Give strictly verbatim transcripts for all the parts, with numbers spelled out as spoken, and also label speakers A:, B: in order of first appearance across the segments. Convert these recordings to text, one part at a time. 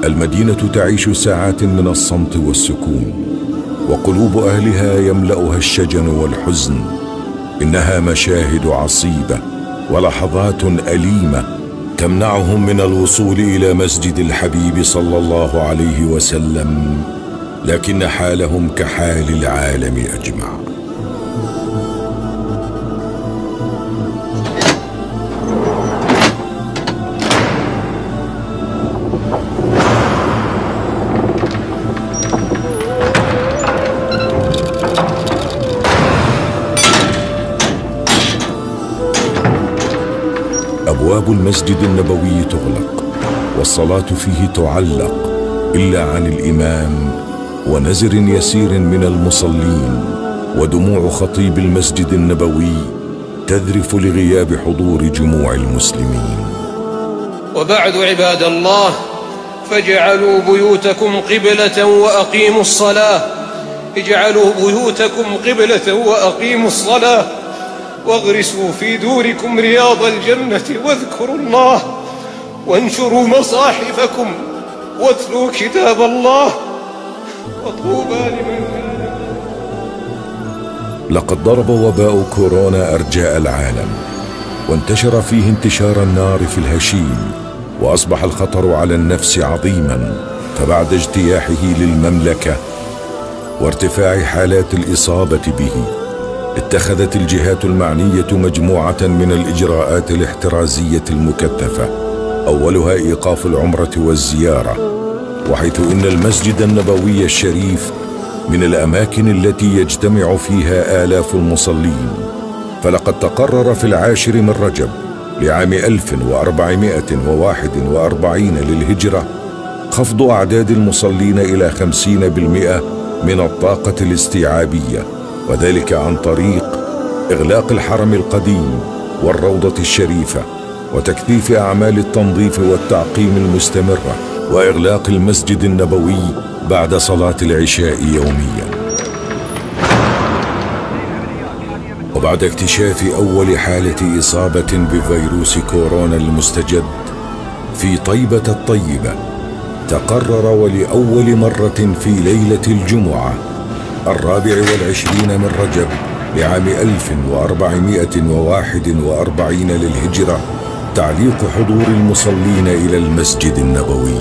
A: المدينة تعيش ساعات من الصمت والسكون، وقلوب أهلها يملأها الشجن والحزن. إنها مشاهد عصيبة ولحظات أليمة تمنعهم من الوصول إلى مسجد الحبيب صلى الله عليه وسلم، لكن حالهم كحال العالم أجمع. أبواب المسجد النبوي تغلق، والصلاة فيه تعلق إلا عن الإمام ونزر يسير من المصلين، ودموع خطيب المسجد النبوي تذرف لغياب حضور جموع المسلمين.
B: وبعد عباد الله، فاجعلوا بيوتكم قبلة وأقيموا الصلاة. اجعلوا بيوتكم قبلة وأقيموا الصلاة، واغرسوا في دوركم رياض الجنة، واذكروا الله، وانشروا مصاحفكم، واتلوا كتاب الله، وطوبى لمن كان.
A: لقد ضرب وباء كورونا أرجاء العالم، وانتشر فيه انتشار النار في الهشيم، وأصبح الخطر على النفس عظيما. فبعد اجتياحه للمملكة وارتفاع حالات الإصابة به، اتخذت الجهات المعنية مجموعة من الإجراءات الاحترازية المكثفة، أولها إيقاف العمرة والزيارة، وحيث إن المسجد النبوي الشريف من الأماكن التي يجتمع فيها آلاف المصلين. فلقد تقرر في العاشر من رجب لعام ألف وأربعمائة وواحد وأربعين للهجرة خفض أعداد المصلين إلى خمسين بالمئة من الطاقة الاستيعابية، وذلك عن طريق إغلاق الحرم القديم والروضة الشريفة، وتكثيف أعمال التنظيف والتعقيم المستمرة، وإغلاق المسجد النبوي بعد صلاة العشاء يوميا. وبعد اكتشاف أول حالة إصابة بفيروس كورونا المستجد في طيبة الطيبة، تقرر ولأول مرة في ليلة الجمعة الرابع والعشرين من رجب لعام ألف وأربعمائة وواحد وأربعين للهجرة تعليق حضور المصلين إلى المسجد النبوي.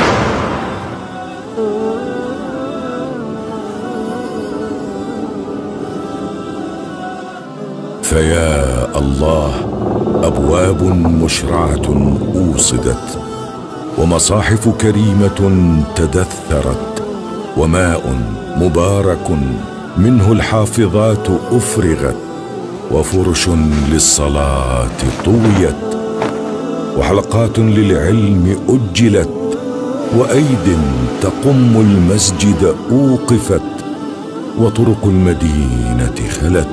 A: فيا الله، أبواب مشرعة أوصدت، ومصاحف كريمة تدثرت، وماء مبارك منه الحافظات أفرغت، وفرش للصلاة طويت، وحلقات للعلم أجلت، وأيد تقم المسجد أوقفت، وطرق المدينة خلت.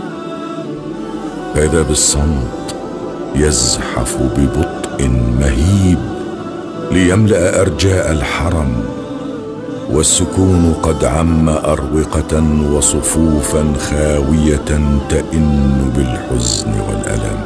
A: فإذا بالصمت يزحف ببطء مهيب ليملأ أرجاء الحرم، والسكون قد عم أروقة وصفوفا خاوية تئن بالحزن والألم.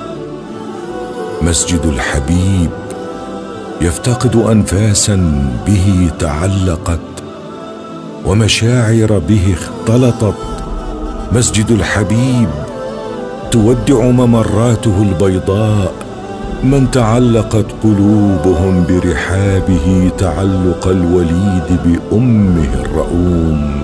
A: مسجد الحبيب يفتقد أنفاسا به تعلقت، ومشاعر به اختلطت. مسجد الحبيب تودع ممراته البيضاء من تعلقت قلوبهم برحابه تعلق الوليد بأمه الرؤوم.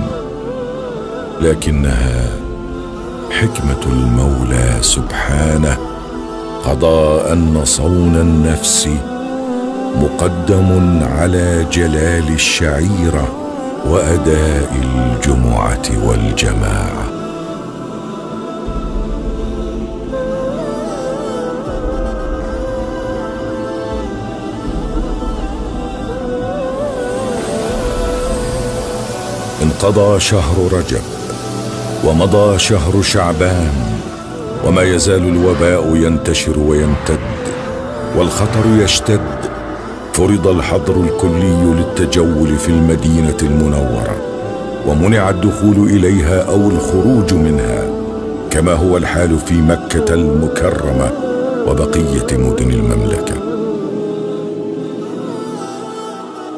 A: لكنها حكمة المولى سبحانه قضى أن صون النفس مقدم على جلال الشعيرة وأداء الجمعة والجماعة. انقضى شهر رجب، ومضى شهر شعبان، وما يزال الوباء ينتشر ويمتد، والخطر يشتد. فرض الحظر الكلي للتجول في المدينة المنورة، ومنع الدخول إليها أو الخروج منها، كما هو الحال في مكة المكرمة وبقية مدن المملكة.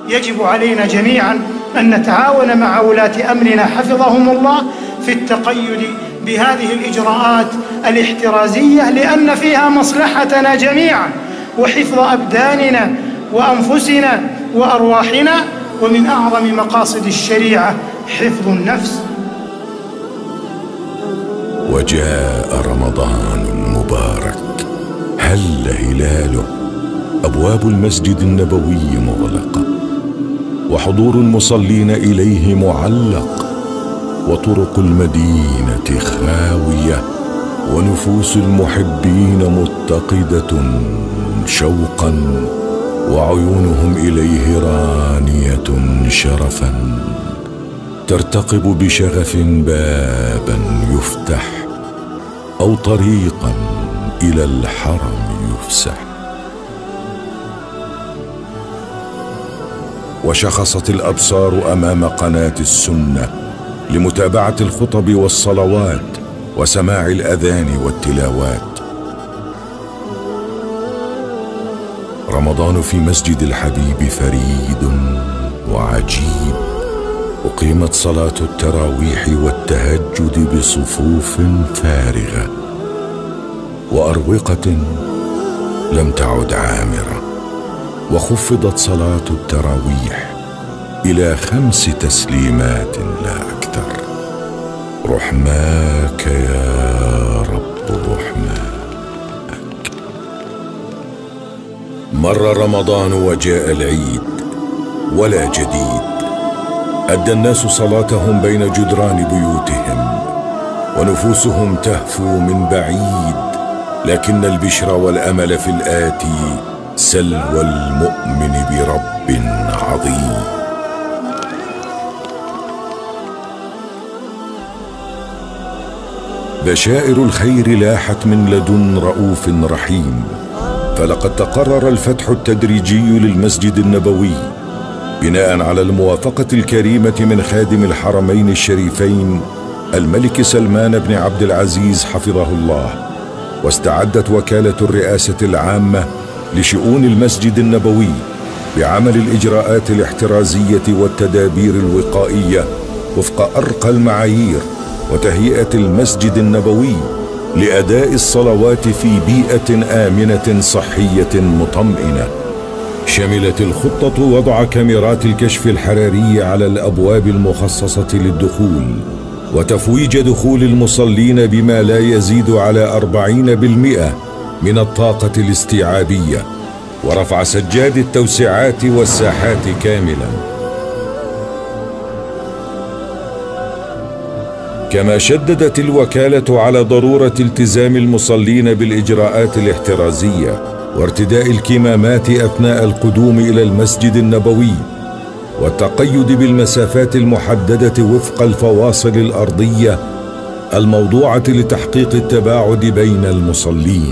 C: يجب علينا جميعا أن نتعاون مع ولاة أمرنا حفظهم الله في التقيد بهذه الإجراءات الاحترازية، لأن فيها مصلحتنا جميعا وحفظ أبداننا وأنفسنا وأرواحنا، ومن أعظم مقاصد الشريعة حفظ النفس.
A: وجاء رمضان المبارك، هل هلاله، أبواب المسجد النبوي مغلقة، وحضور المصلين إليه معلق، وطرق المدينة خاوية، ونفوس المحبين متقدة شوقا، وعيونهم إليه رانية شرفا، ترتقب بشغف بابا يفتح أو طريقا إلى الحرم يفسح. وشخصت الأبصار أمام قناة السنة لمتابعة الخطب والصلوات وسماع الأذان والتلاوات. رمضان في مسجد الحبيب فريد وعجيب، أقيمت صلاة التراويح والتهجد بصفوف فارغة وأروقة لم تعد عامرة، وخفضت صلاة التراويح إلى خمس تسليمات لا أكثر. رحماك يا رب رحماك. مر رمضان وجاء العيد ولا جديد. أدى الناس صلاتهم بين جدران بيوتهم ونفوسهم تهفو من بعيد، لكن البشرى والأمل في الآتي سلوى المؤمن برب عظيم. بشائر الخير لاحت من لدن رؤوف رحيم، فلقد تقرر الفتح التدريجي للمسجد النبوي بناء على الموافقة الكريمة من خادم الحرمين الشريفين الملك سلمان بن عبد العزيز حفظه الله. واستعدت وكالة الرئاسة العامة لشؤون المسجد النبوي بعمل الإجراءات الاحترازية والتدابير الوقائية وفق أرقى المعايير، وتهيئة المسجد النبوي لأداء الصلوات في بيئة آمنة صحية مطمئنة. شملت الخطة وضع كاميرات الكشف الحراري على الأبواب المخصصة للدخول، وتفويج دخول المصلين بما لا يزيد على أربعين بالمئة من الطاقة الاستيعابية، ورفع سجاد التوسعات والساحات كاملا. كما شددت الوكالة على ضرورة التزام المصلين بالإجراءات الاحترازية وارتداء الكمامات أثناء القدوم إلى المسجد النبوي، والتقيد بالمسافات المحددة وفق الفواصل الأرضية الموضوعة لتحقيق التباعد بين المصلين.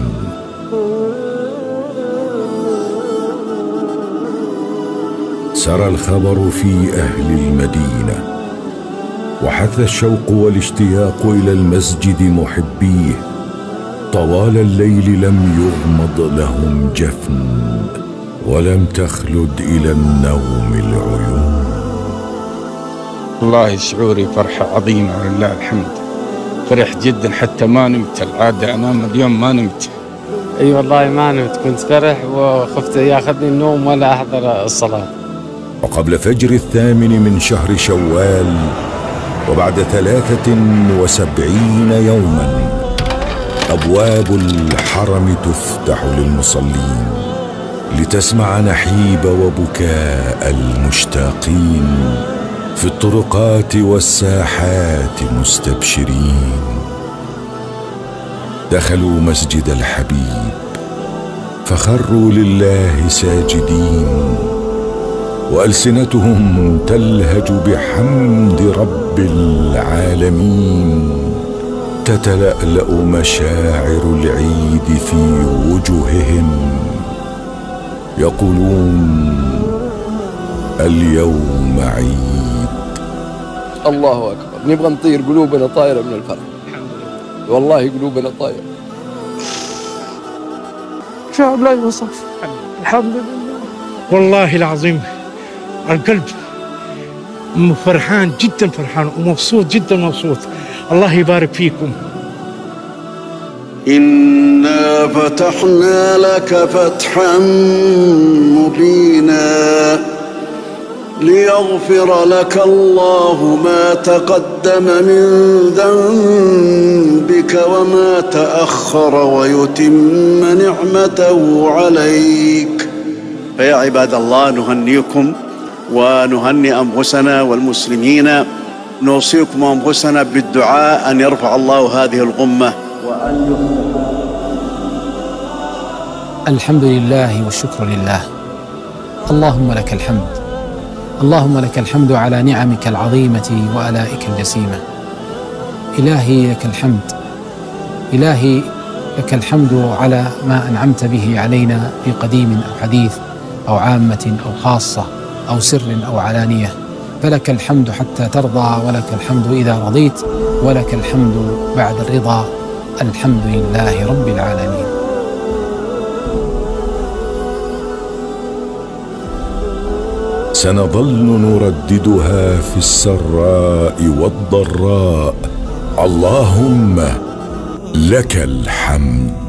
A: سرى الخبر في أهل المدينة، وحث الشوق والاشتياق إلى المسجد محبيه. طوال الليل لم يغمض لهم جفن، ولم تخلد إلى النوم العيون.
D: والله شعوري فرحة عظيمة ولله الحمد. فرح جدا حتى ما نمت، العادة أنام اليوم ما نمت.
E: اي أيوة والله ما نمت، كنت فرح وخفت ياخذني النوم ولا أحضر الصلاة.
A: وقبل فجر الثامن من شهر شوال، وبعد ثلاثة وسبعين يوما، أبواب الحرم تفتح للمصلين لتسمع نحيب وبكاء المشتاقين في الطرقات والساحات مستبشرين. دخلوا مسجد الحبيب فخروا لله ساجدين، وألسنتهم تلهج بحمد رب العالمين. تتلألأ مشاعر العيد في وجوههم، يقولون اليوم عيد.
F: الله أكبر، نبغى نطير، قلوبنا طايرة من الفرح. والله قلوبنا طايرة.
G: شعب لا يوصف. الحمد لله والله العظيم القلب فرحان جدا، فرحان ومبسوط جدا مبسوط. الله يبارك فيكم.
H: إنا فتحنا لك فتحا مبينا ليغفر لك الله ما تقدم من ذنبك وما تأخر ويتم نعمته عليك. فيا عباد الله، نهنيكم ونهني أنفسنا والمسلمين، نوصيكم أنفسنا بالدعاء أن يرفع الله هذه الغمة وأن يصلح.
I: الحمد لله والشكر لله. اللهم لك الحمد، اللهم لك الحمد على نعمك العظيمة وآلائك الجسيمة. إلهي لك الحمد، إلهي لك الحمد على ما أنعمت به علينا في قديم أو حديث أو عامة أو خاصة أو سر أو علانية. فلك الحمد حتى ترضى، ولك الحمد إذا رضيت، ولك الحمد بعد الرضا. الحمد لله رب العالمين.
A: سنظل نرددها في السراء والضراء. اللهم لك الحمد.